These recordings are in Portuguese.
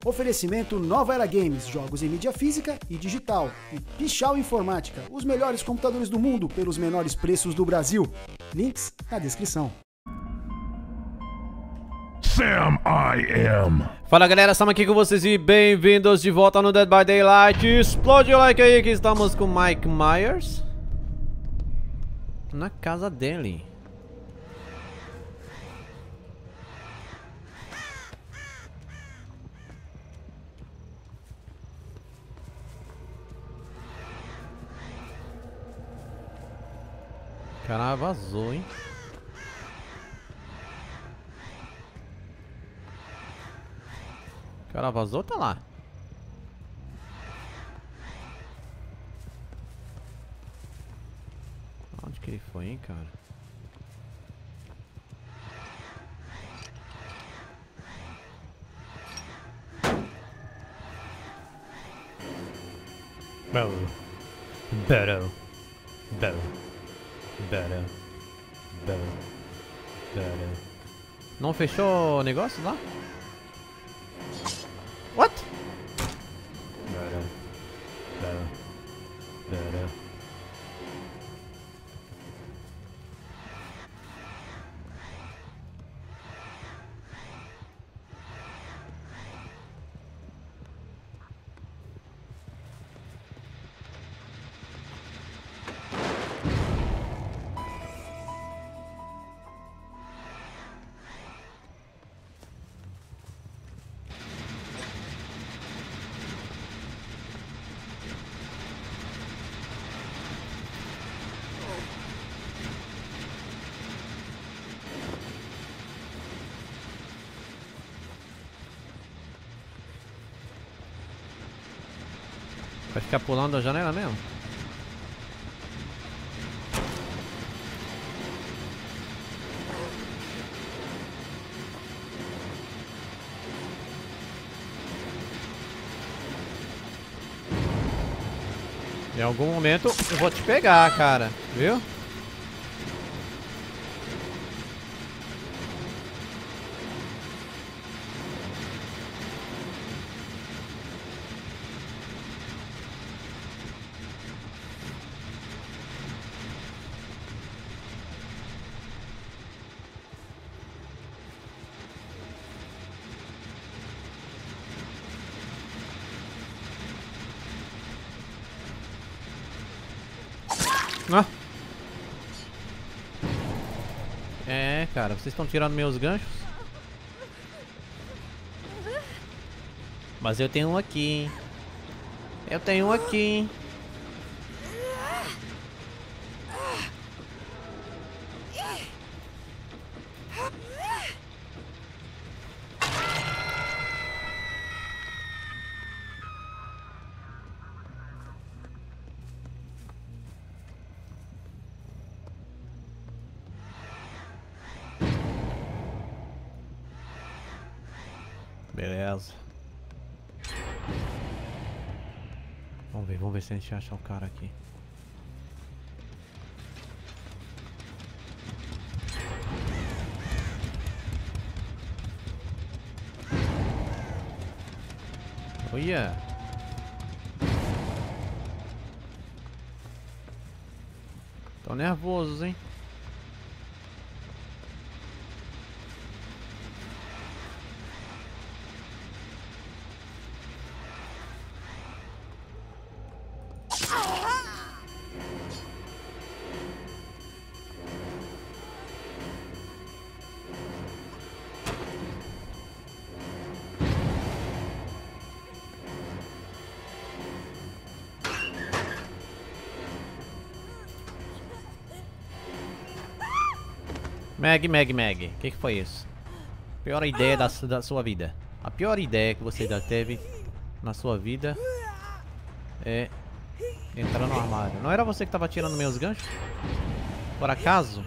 Oferecimento Nova Era Games, jogos em mídia física e digital. E Pichau Informática, os melhores computadores do mundo pelos menores preços do Brasil. Links na descrição. Sam I Am. Fala galera, estamos aqui com vocês e bem-vindos de volta no Dead by Daylight. Explode o like aí que estamos com Mike Myers na casa dele. O cara vazou, hein? O cara vazou ou tá lá? Onde que ele foi, hein, cara? Better. Não fechou o negócio lá? What? Better. Vai ficar pulando a janela mesmo? Em algum momento eu vou te pegar, cara, viu? Ah. É, cara, vocês estão tirando meus ganchos. Mas eu tenho um aqui, hein? Eu tenho um aqui, hein? Beleza. Vamos ver se a gente acha o cara aqui. Olha. Tô nervoso, hein? Meg, o que foi isso? Pior ideia da sua vida. A pior ideia que você já teve na sua vida é entrar no armário. Não era você que tava tirando meus ganchos? Por acaso?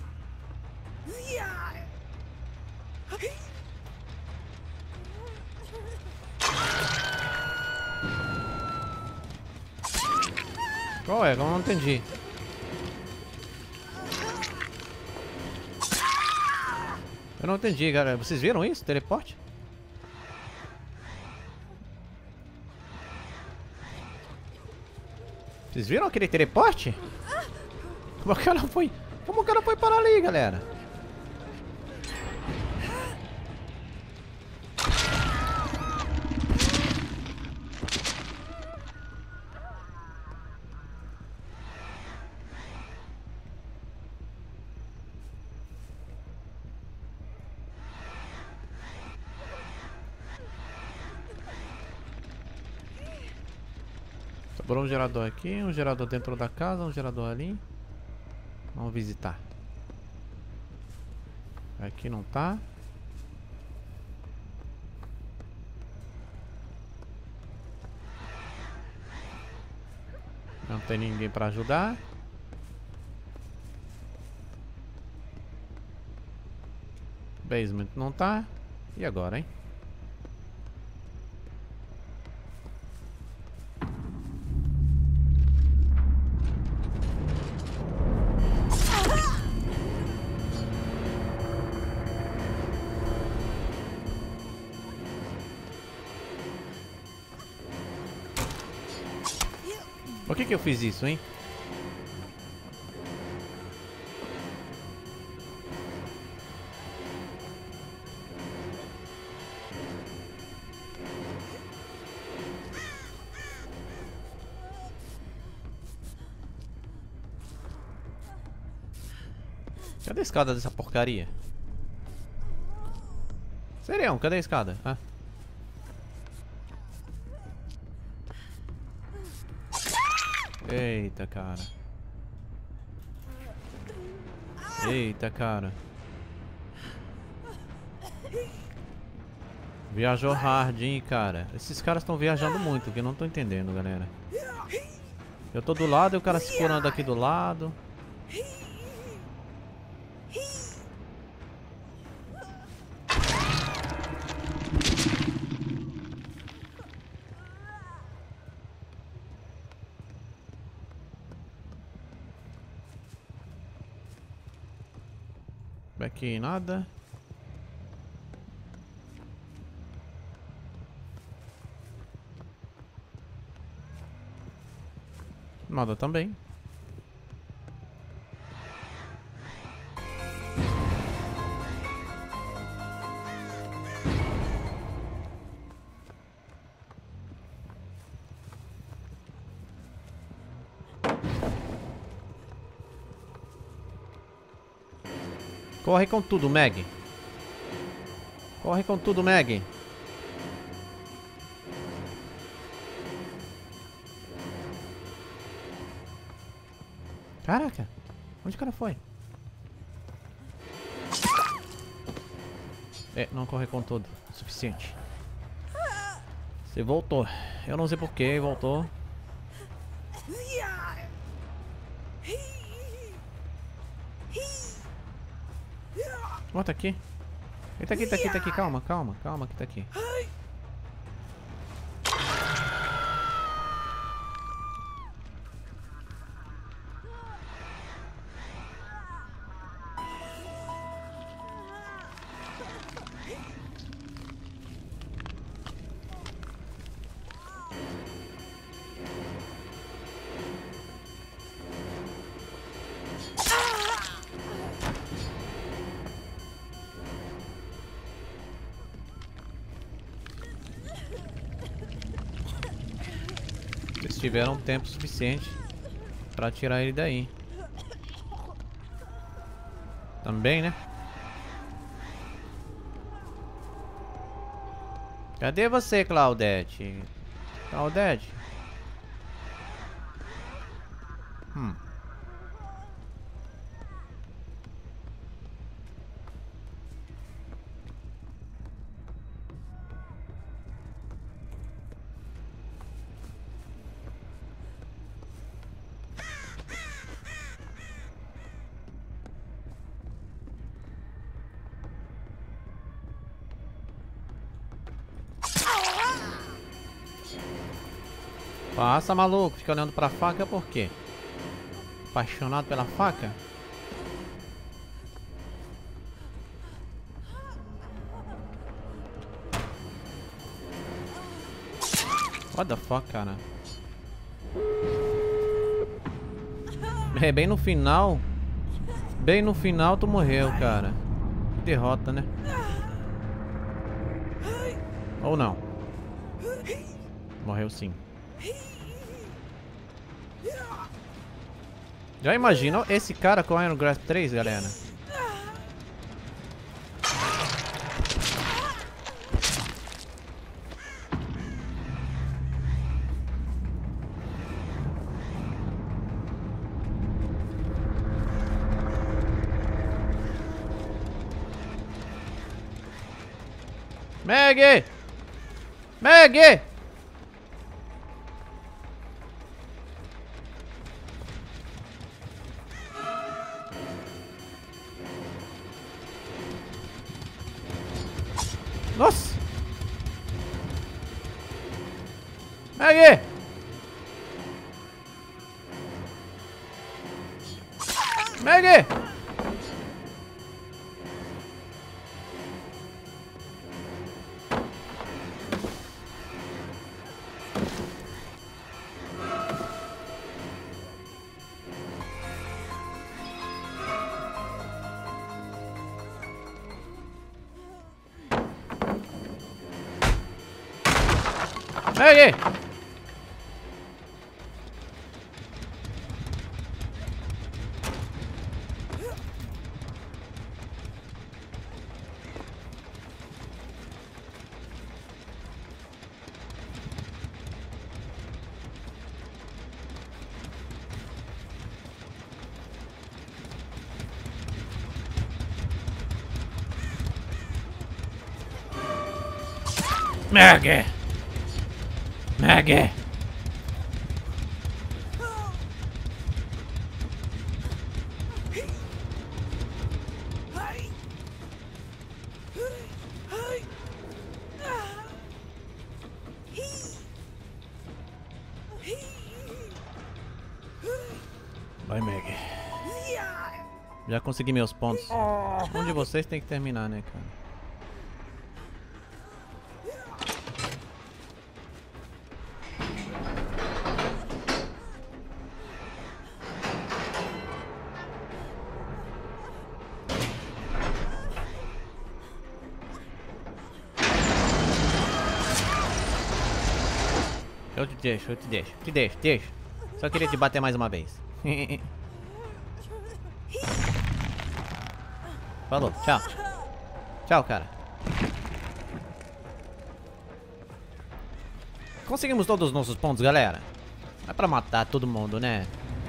Qual é? Eu não entendi. Eu não entendi, cara. Vocês viram isso? Teleporte? Vocês viram aquele teleporte? Como que ela foi? Como que ela foi parar ali, galera? Sobrou um gerador aqui, um gerador dentro da casa, um gerador ali. Vamos visitar. Aqui não tá. Não tem ninguém pra ajudar. Basement não tá. E agora, hein? Por que eu fiz isso, hein? Cadê a escada dessa porcaria? Serião, cadê a escada? Ah. Eita, cara. Eita, cara. Viajou hard, hein, cara. Esses caras estão viajando muito, que eu não tô entendendo, galera. Eu tô do lado e o cara se curando aqui do lado. Aqui nada. Nada também. Corre com tudo, Meg. Corre com tudo, Meg. Caraca. Onde o cara foi? É, não corre com tudo. Suficiente. Você voltou. Eu não sei porquê, voltou. Ó, tá aqui. Ele tá aqui, tá aqui, tá aqui. Calma, calma, calma que tá aqui. Eles tiveram tempo suficiente pra tirar ele daí. Também, né? Cadê você, Claudete? Claudete? Passa, maluco. Fica olhando pra faca por quê? Apaixonado pela faca? What the fuck, cara? É, bem no final. Bem no final tu morreu, cara. Derrota, né? Ou não? Morreu sim. Já imaginou esse cara com Iron Grasp 3, galera? Maggie! Maggie! Nossa! Maggie! Maggie! Maggie! Maggie! Maggie! Vai, Maggie. Já consegui meus pontos. Um de vocês tem que terminar, né, cara? Eu te deixo. Só queria te bater mais uma vez. Falou, tchau. Tchau, cara. Conseguimos todos os nossos pontos, galera. Não é pra matar todo mundo, né?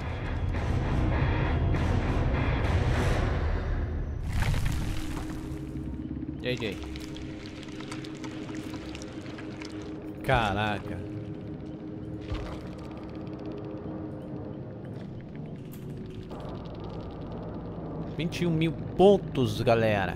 JJ. Caraca. 21.000 pontos, galera.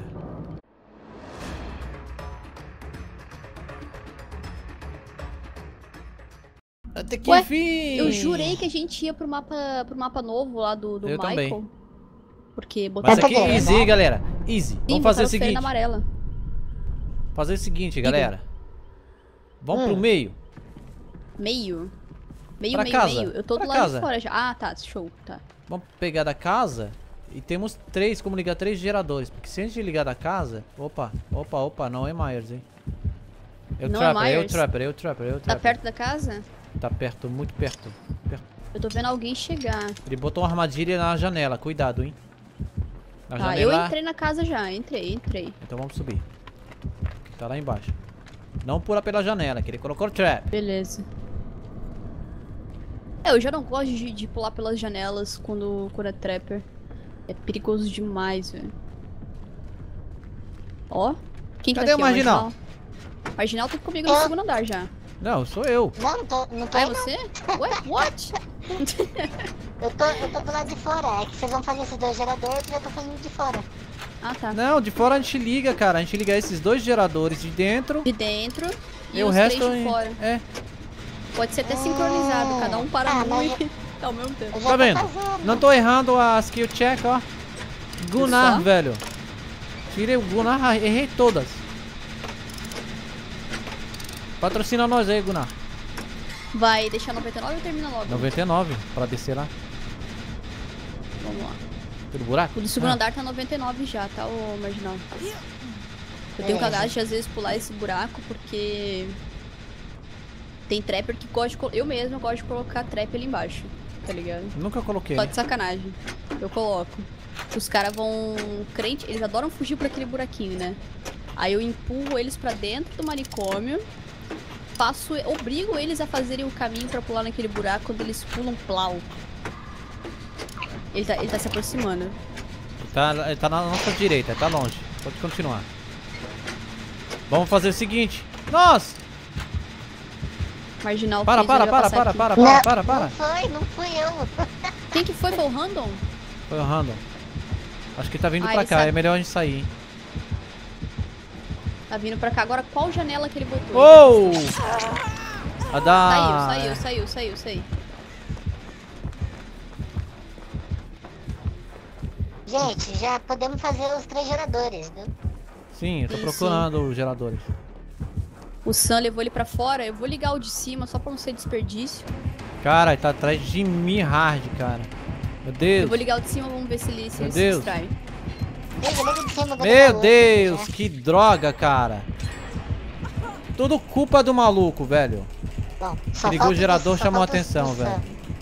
Até que enfim! Eu jurei que a gente ia pro mapa novo lá do eu Michael. Também. Porque botou Mas aqui é easy, galera. Easy. Vamos fazer o seguinte. amarela. Fazer o seguinte, galera. Vamos pro meio. Meio? Pra casa. Meio. Eu tô do Pra lado casa. de fora já. Ah, tá. Show. Tá. Vamos pegar da casa. E temos como ligar 3 geradores. Porque se a gente ligar da casa... Opa. Não é Myers, hein? Não é Myers? Eu trapper. Tá perto da casa? Tá perto, muito perto. Eu tô vendo alguém chegar. Ele botou uma armadilha na janela. Cuidado, hein? Na Tá, janela... eu entrei na casa já. Entrei. Então vamos subir. Tá lá embaixo. Não pula pela janela, que ele colocou o trap. Beleza. Eu já não gosto de pular pelas janelas quando é trapper. É perigoso demais, velho. Ó. Quem Cadê tá aqui? o Marginal? Marginal tá comigo no segundo andar já. Não, sou eu. Não tô Ah, é aí, não. você? Ué, what? Eu tô do lado de fora. É que vocês vão fazer esses 2 geradores e eu tô fazendo de fora. Ah, tá. Não, de fora a gente liga, cara. A gente liga esses 2 geradores de dentro. De dentro e o os resto 3 de fora. É. Pode ser até sincronizado, cada um para mas e ao mesmo tempo. eu já Tá tô vendo? fazendo. Não tô errando a skill check, ó. Gunnar, Só? velho. Tirei o Gunnar, errei todas. Patrocina nós aí, Gunnar. Vai deixar 99 ou termina logo? 99, pra descer lá. Vamos lá. Pelo buraco? O do segundo andar tá 99 já, tá, ô Marginal? Eu tenho cagado de às vezes pular esse buraco porque tem trapper que gosta de... Eu mesmo gosto de colocar trap ali embaixo, tá ligado? Nunca coloquei. Só de sacanagem. Eu coloco. Os caras vão... Crente, eles adoram fugir por aquele buraquinho, né? Aí eu empurro eles pra dentro do manicômio. Obrigo eles a fazerem o caminho pra pular naquele buraco. Quando eles pulam, plau. Ele tá se aproximando. Ele tá na nossa direita, tá longe. Pode continuar. Vamos fazer o seguinte. Nossa! Marginal. Para. Não fui eu. Quem que foi? Foi o Random? Foi o Random. Acho que tá vindo pra ele cá, sabe. é melhor a gente sair. Tá vindo pra cá. Agora qual janela que ele botou? Oh! A da... Saiu. Gente, já podemos fazer os 3 geradores, viu? Sim, eu tô Sim, procurando os geradores. O Sam levou ele pra fora. Eu vou ligar o de cima só pra não ser desperdício. Cara, ele tá atrás de mim hard, cara. Meu Deus. Eu vou ligar o de cima, vamos ver se ele se Deus. distrai. Meu Deus, que droga, cara. Tudo culpa do maluco, velho. Bom, Ligou o gerador, chamou a atenção, velho.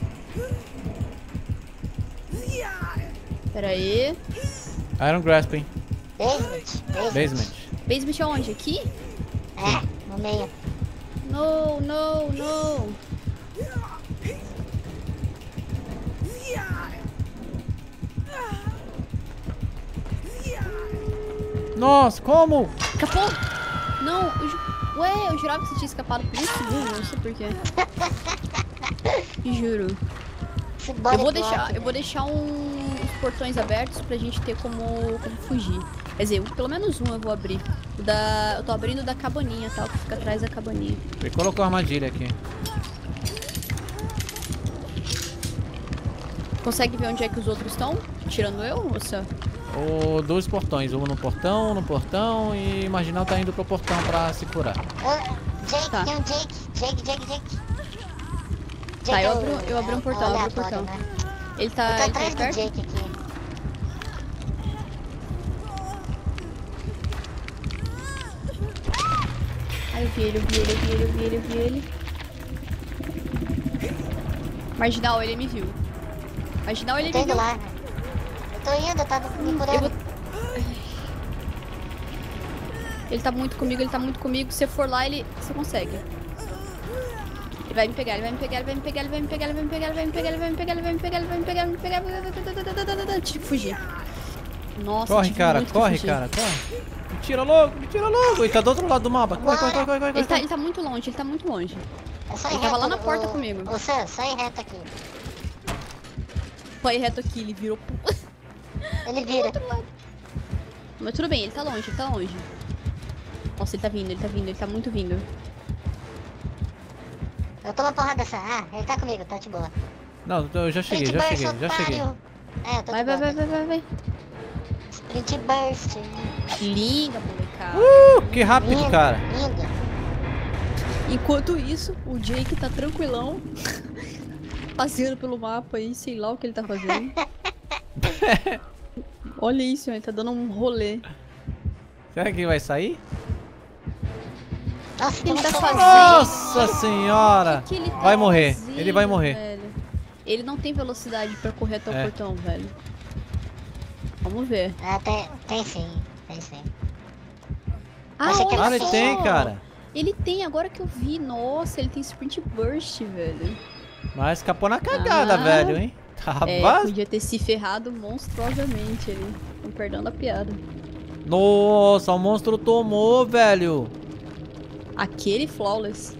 Pera aí. Iron Grasping. Basement. Basement aonde? Aqui? É, no meio. No. Nossa, como? Escapou? Não, Ué, eu jurava que você tinha escapado por um segundo, não sei porquê. Juro. Eu vou deixar uns portões abertos pra gente ter como fugir. Quer dizer, pelo menos um eu vou abrir. Eu tô abrindo da cabaninha, tá? O que fica atrás da cabaninha. Ele colocou a armadilha aqui. Consegue ver onde é que os outros estão? Tirando eu, moça? Dois portões, um no portão e o Marginal tá indo pro portão pra se curar. Jake, Tá. tem um Jake. Tá, eu abri um portão, é abri um portão. né? Ele Eu tá, tô ele tá atrás do perto? Jake aqui. Ah, eu vi ele. Marginal, ele me viu. Marginal, ele Tô me indo viu. lá. Eu tô indo, eu tava me curando. Ele tá muito comigo, Se eu for lá, você consegue. Ele vai me pegar. Deixa eu fugir. Nossa, Corre, tive cara, muito que corre. Me tira logo. Ele tá do outro lado do mapa. Corre. Ele tá muito longe, É só ir Ele tava reto, lá na porta comigo. Ô Sam, só ir reto aqui. Foi reto aqui, ele virou pro Ele vira. outro lado. Mas tudo bem, ele tá longe. Nossa, ele tá muito vindo. Eu tô uma porrada dessa. Ah, ele tá comigo, tá de boa. Não, eu já cheguei. Otário. É, eu tô de boa. Vai. Sprint burst. Linda, molecada. Que rápido, cara. Linda. Enquanto isso, o Jake tá tranquilão. Passeando pelo mapa aí, sei lá o que ele tá fazendo. Olha isso, ele tá dando um rolê. Será que vai sair? Nossa, O que ele tá tem um fazendo? Nossa senhora! O que ele tá Vai morrer. fazendo, Ele vai morrer. velho? Ele não tem velocidade pra correr até o É. portão, velho. Vamos ver. Ah, tem sim. Ah, Achei que olha Claro, ele só. tem, cara. Ele tem, agora que eu vi. Nossa, ele tem sprint burst, velho. Mas escapou na cagada, Ah. velho, hein? É, Rapaz. podia ter se ferrado monstruosamente ali. Tô perdendo a piada. Nossa, o monstro tomou, velho. Aquele flawless.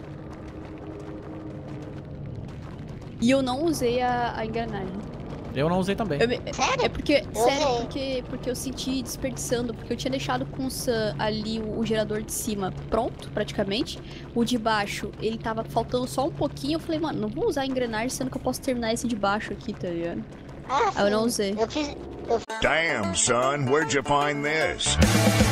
E eu não usei a engrenagem. Eu não usei também. Sério? É porque, Usei. porque eu senti desperdiçando, porque eu tinha deixado com o Sam ali o gerador de cima pronto, praticamente. O de baixo, ele tava faltando só um pouquinho. Eu falei, mano, não vou usar a engrenagem, sendo que eu posso terminar esse de baixo aqui, tá ligado? Ah, Aí eu não sim. usei. Eu fiz. Damn, son, where'd you find this?